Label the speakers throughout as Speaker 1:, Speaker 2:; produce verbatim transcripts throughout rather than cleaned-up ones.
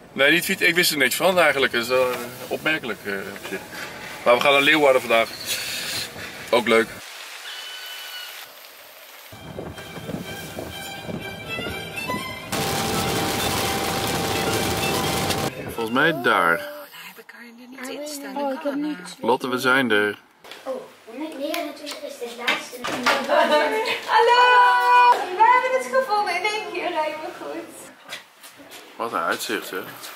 Speaker 1: Nee, niet fietsen. Ik wist er niks van eigenlijk. Dat is wel uh, opmerkelijk uh, op zich. Maar we gaan naar Leeuwarden vandaag. Ook leuk. Volgens mij daar.
Speaker 2: Oh, nou heb ik haar er niet in staan. Oh, ik heb niet.
Speaker 1: Lotte, we zijn er.
Speaker 3: Oh, negenentwintig is de laatste.
Speaker 2: Hallo! We hebben het gevonden. In één keer rijden we goed.
Speaker 1: Wat een uitzicht, hè?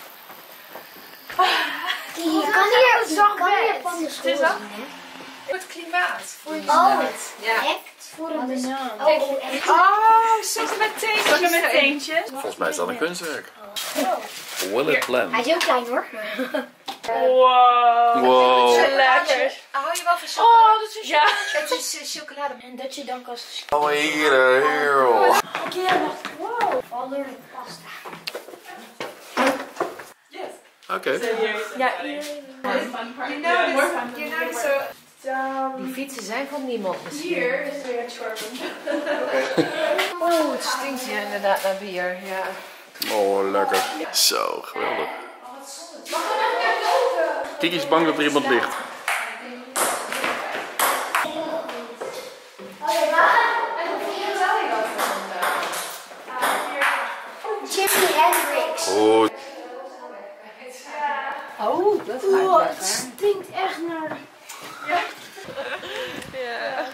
Speaker 3: Die je kan hier, je kan hier van de school zien, hè?
Speaker 2: Voor het klimaat. Voor je
Speaker 3: Oh,
Speaker 2: ja.
Speaker 3: echt voor een dus. Oh,
Speaker 2: oh, echt. Oh, sokken met teentjes.
Speaker 4: Sokken met teentjes.
Speaker 1: Volgens mij is dat een kunstwerk. Well planned.
Speaker 3: Hij is heel klein hoor.
Speaker 4: Wow.
Speaker 1: Wow.
Speaker 2: Lekker. Hou je wel van chocolade?
Speaker 4: Oh, dat is ja.
Speaker 2: Het is uh, chocolade.
Speaker 4: En dat je dan kan.
Speaker 1: Oh, hier, hier.
Speaker 3: Oké, wacht. Wow. Aller pasta.
Speaker 1: Oké.
Speaker 4: Ja,
Speaker 2: You know this, you know this, so, die fietsen zijn van niemand misschien. Hier is weer het shorten. Oh, het stinkt hier inderdaad naar bier. Ja.
Speaker 1: Oh, lekker. Zo, geweldig. Kiki is bang dat er iemand ligt.
Speaker 3: Jimi Hendrix.
Speaker 1: Oh.
Speaker 2: Oh, dat
Speaker 3: Oeh,
Speaker 2: gaat
Speaker 3: het stinkt echt naar.
Speaker 2: Ja. Ja.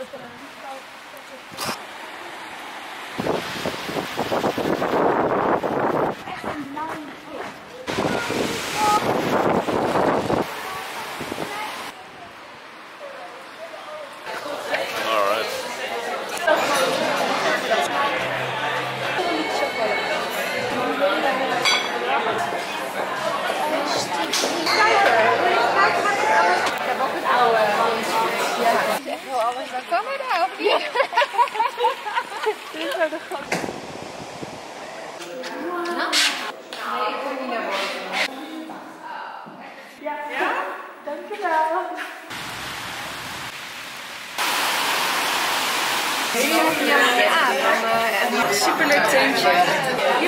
Speaker 3: Echt een nauwe
Speaker 1: Alright.
Speaker 2: Ik heb ook een oude. Ja. Is echt wel alles naar Canada of niet? Dit is zo de gast. Nee, ik kom niet naar boven.
Speaker 4: Ja, ja? Dankjewel.
Speaker 2: Ja, ja, ja. Een superleuk teentje.